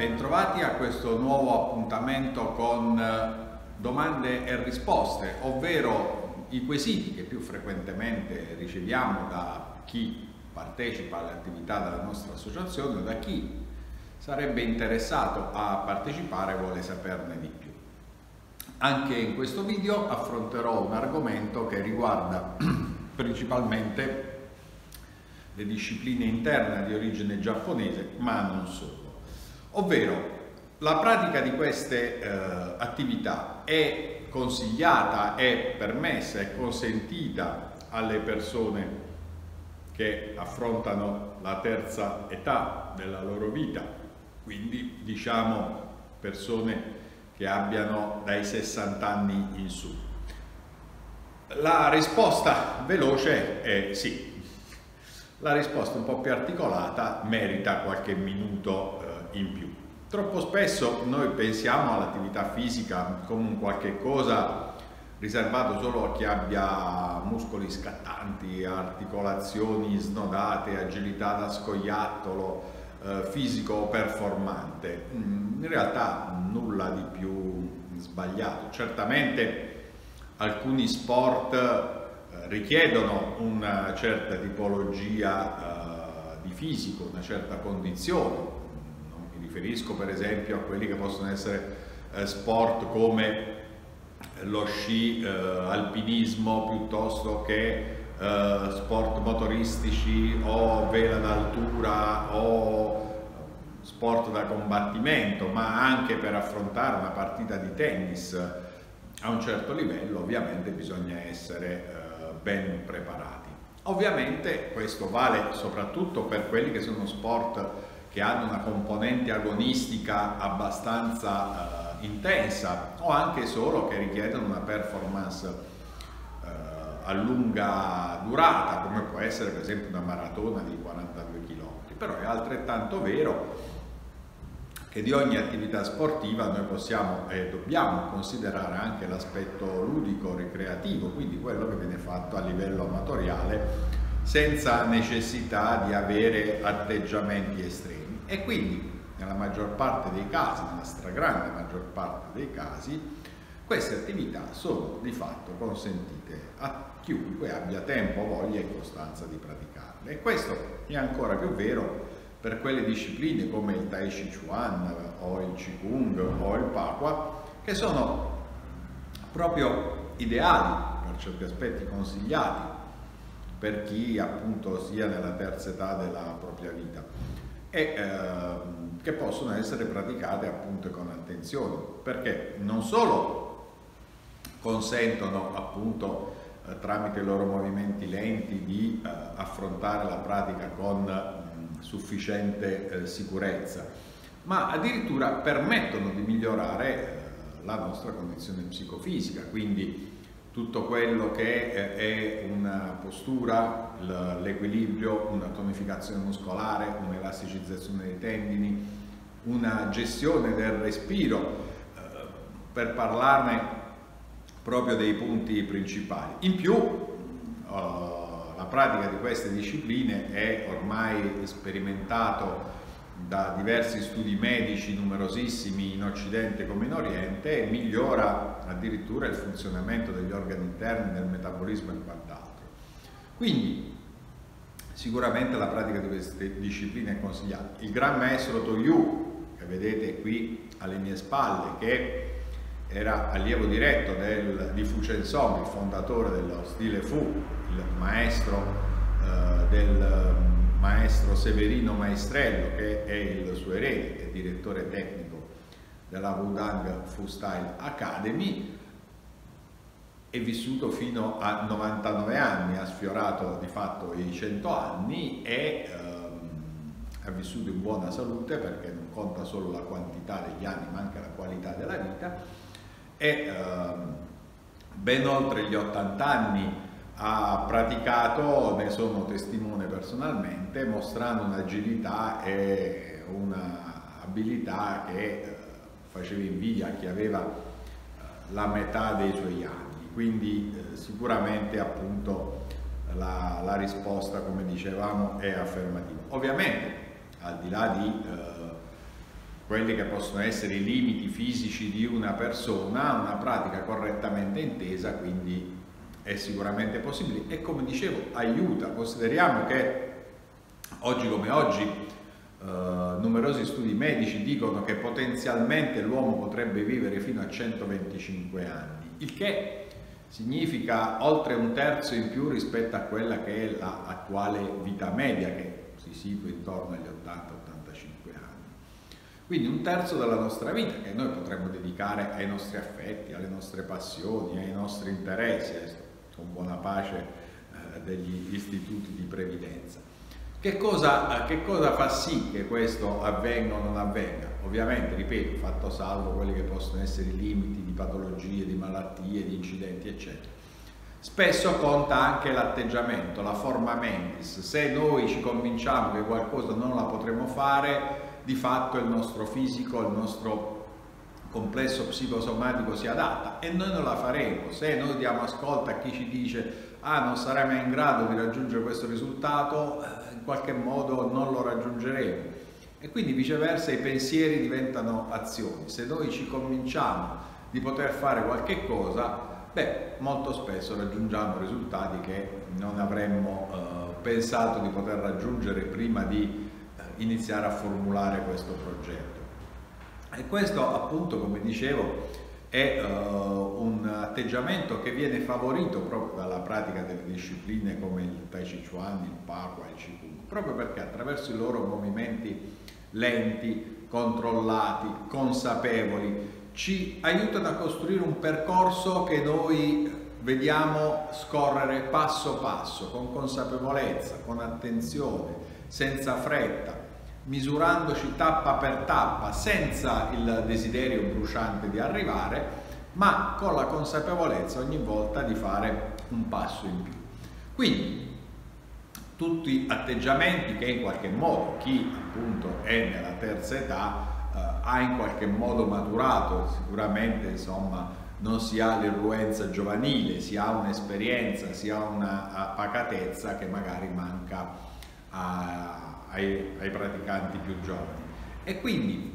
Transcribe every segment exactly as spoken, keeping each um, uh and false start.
bentrovati a questo nuovo appuntamento con domande e risposte, ovvero i quesiti che più frequentemente riceviamo da chi partecipa alle attività della nostra associazione o da chi sarebbe interessato a partecipare e vuole saperne di più. Anche in questo video affronterò un argomento che riguarda principalmente le discipline interne di origine giapponese, ma non solo. Ovvero, la pratica di queste eh, attività è consigliata, è permessa, è consentita alle persone che affrontano la terza età della loro vita, quindi diciamo persone che abbiano dai sessanta anni in su. La risposta veloce è sì. La risposta un po' più articolata merita qualche minuto eh, in più. Troppo spesso noi pensiamo all'attività fisica come un qualche cosa riservato solo a chi abbia muscoli scattanti, articolazioni snodate, agilità da scoiattolo, eh, fisico performante. In realtà nulla di più sbagliato. Certamente alcuni sport richiedono una certa tipologia uh, di fisico, una certa condizione. Non mi riferisco per esempio a quelli che possono essere uh, sport come lo sci uh, alpinismo piuttosto che uh, sport motoristici o vela d'altura o sport da combattimento, ma anche per affrontare una partita di tennis a un certo livello ovviamente bisogna essere uh, ben preparati. Ovviamente questo vale soprattutto per quelli che sono sport che hanno una componente agonistica abbastanza eh, intensa o anche solo che richiedono una performance eh, a lunga durata, come può essere per esempio una maratona di quarantadue chilometri. Però è altrettanto vero che di ogni attività sportiva noi possiamo e dobbiamo considerare anche l'aspetto ludico, ricreativo, quindi quello che viene fatto a livello amatoriale senza necessità di avere atteggiamenti estremi. E quindi nella maggior parte dei casi, nella stragrande maggior parte dei casi, queste attività sono di fatto consentite a chiunque abbia tempo, voglia e costanza di praticarle. E questo è ancora più vero per quelle discipline come il Tai Chi Chuan o il Qigong o il Paqua, che sono proprio ideali, per certi aspetti consigliati, per chi appunto sia nella terza età della propria vita e eh, che possono essere praticate appunto con attenzione, perché non solo consentono appunto eh, tramite i loro movimenti lenti di eh, affrontare la pratica con sufficiente eh, sicurezza, ma addirittura permettono di migliorare eh, la nostra condizione psicofisica, quindi tutto quello che eh, è una postura, l'equilibrio, una tonificazione muscolare, un'elasticizzazione dei tendini, una gestione del respiro, eh, per parlarne proprio dei punti principali. In più, eh, la pratica di queste discipline è ormai sperimentato da diversi studi medici numerosissimi in Occidente come in Oriente e migliora addirittura il funzionamento degli organi interni, del metabolismo e quant'altro. Quindi sicuramente la pratica di queste discipline è consigliata. Il gran maestro Toyu, che vedete qui alle mie spalle, che era allievo diretto del, di Fu Chensong, il fondatore dello stile Fu, il maestro eh, del maestro Severino Maestrello, che è il suo erede, è direttore tecnico della Wudang Fu Style Academy, è vissuto fino a novantanove anni, ha sfiorato di fatto i cento anni e ehm, ha vissuto in buona salute, perché non conta solo la quantità degli anni ma anche la qualità della vita. E ehm, ben oltre gli ottanta anni ha praticato, ne sono testimone personalmente, mostrando un'agilità e un'abilità che eh, faceva invidia a chi aveva eh, la metà dei suoi anni. Quindi eh, sicuramente appunto la, la risposta, come dicevamo, è affermativa. Ovviamente al di là di eh, quelli che possono essere i limiti fisici di una persona, una pratica correttamente intesa, quindi è sicuramente possibile e, come dicevo, aiuta. Consideriamo che oggi come oggi eh, numerosi studi medici dicono che potenzialmente l'uomo potrebbe vivere fino a centoventicinque anni, il che significa oltre un terzo in più rispetto a quella che è l'attuale vita media, che si situa intorno agli ottanta ottantacinque anni. Quindi un terzo della nostra vita che noi potremmo dedicare ai nostri affetti, alle nostre passioni, ai nostri interessi, con buona pace eh, degli istituti di previdenza. Che cosa, che cosa fa sì che questo avvenga o non avvenga? Ovviamente, ripeto, fatto salvo quelli che possono essere i limiti di patologie, di malattie, di incidenti, eccetera. Spesso conta anche l'atteggiamento, la forma mentis. Se noi ci convinciamo che qualcosa non la potremo fare, di fatto il nostro fisico, il nostro complesso psicosomatico si adatta e noi non la faremo. Se noi diamo ascolto a chi ci dice ah, non sarai mai in grado di raggiungere questo risultato, in qualche modo non lo raggiungeremo. E quindi viceversa i pensieri diventano azioni. Se noi ci convinciamo di poter fare qualche cosa, beh, molto spesso raggiungiamo risultati che non avremmo eh, pensato di poter raggiungere prima di iniziare a formulare questo progetto. E questo, appunto, come dicevo, è uh, un atteggiamento che viene favorito proprio dalla pratica delle discipline come il Tai Chi Chuan, il Pakwa, il Qigong, proprio perché attraverso i loro movimenti lenti, controllati, consapevoli, ci aiutano a costruire un percorso che noi vediamo scorrere passo passo, con consapevolezza, con attenzione, senza fretta, misurandoci tappa per tappa, senza il desiderio bruciante di arrivare, ma con la consapevolezza ogni volta di fare un passo in più. Quindi tutti atteggiamenti che in qualche modo chi appunto è nella terza età eh, ha in qualche modo maturato. Sicuramente, insomma, non si ha l'irruenza giovanile, si ha un'esperienza, si ha una pacatezza che magari manca a Ai, ai praticanti più giovani. E quindi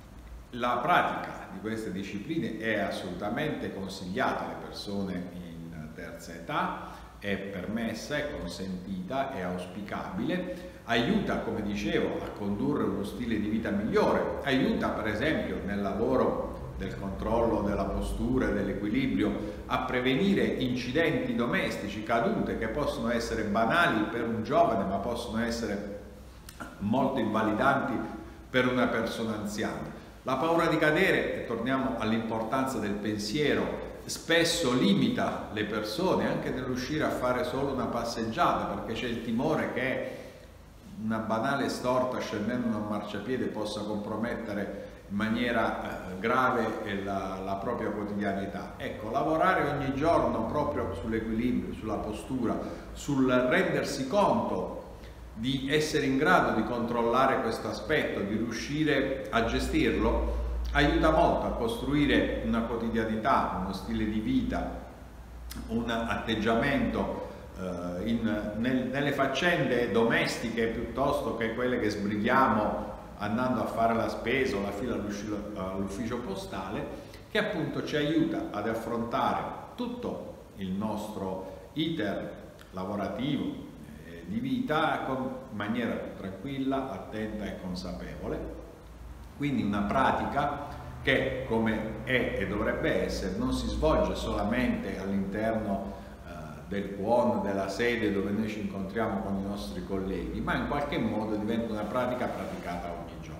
la pratica di queste discipline è assolutamente consigliata alle persone in terza età, è permessa, è consentita, è auspicabile, aiuta, come dicevo, a condurre uno stile di vita migliore, aiuta per esempio nel lavoro del controllo della postura e dell'equilibrio a prevenire incidenti domestici, cadute che possono essere banali per un giovane ma possono essere molto invalidanti per una persona anziana. La paura di cadere, e torniamo all'importanza del pensiero, spesso limita le persone anche nell'uscire a fare solo una passeggiata, perché c'è il timore che una banale storta scendendo da un marciapiede possa compromettere in maniera eh, grave la, la propria quotidianità. Ecco, lavorare ogni giorno proprio sull'equilibrio, sulla postura, sul rendersi conto di essere in grado di controllare questo aspetto, di riuscire a gestirlo, aiuta molto a costruire una quotidianità, uno stile di vita, un atteggiamento eh, in, nel, nelle faccende domestiche piuttosto che quelle che sbrighiamo andando a fare la spesa o la fila all'ufficio postale, che appunto ci aiuta ad affrontare tutto il nostro iter lavorativo di vita in maniera tranquilla, attenta e consapevole. Quindi una pratica che, come è e dovrebbe essere, non si svolge solamente all'interno eh, del Kwon, della sede dove noi ci incontriamo con i nostri colleghi, ma in qualche modo diventa una pratica praticata ogni giorno.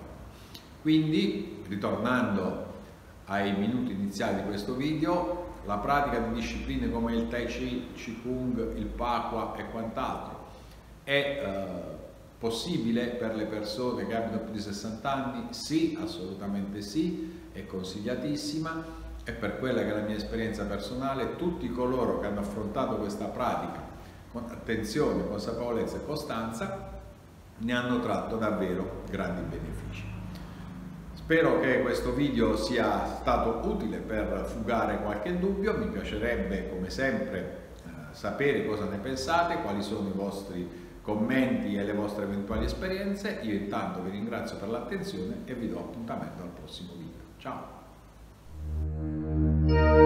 Quindi, ritornando ai minuti iniziali di questo video, la pratica di discipline come il Tai Chi, Qigong, il Pakwa e quant'altro è eh, possibile per le persone che abbiano più di sessanta anni? Sì, assolutamente sì, è consigliatissima, e per quella che è la mia esperienza personale, tutti coloro che hanno affrontato questa pratica con attenzione, consapevolezza e costanza ne hanno tratto davvero grandi benefici. Spero che questo video sia stato utile per fugare qualche dubbio. Mi piacerebbe, come sempre, eh, sapere cosa ne pensate, quali sono i vostri commenti e le vostre eventuali esperienze. Io intanto vi ringrazio per l'attenzione e vi do appuntamento al prossimo video. Ciao!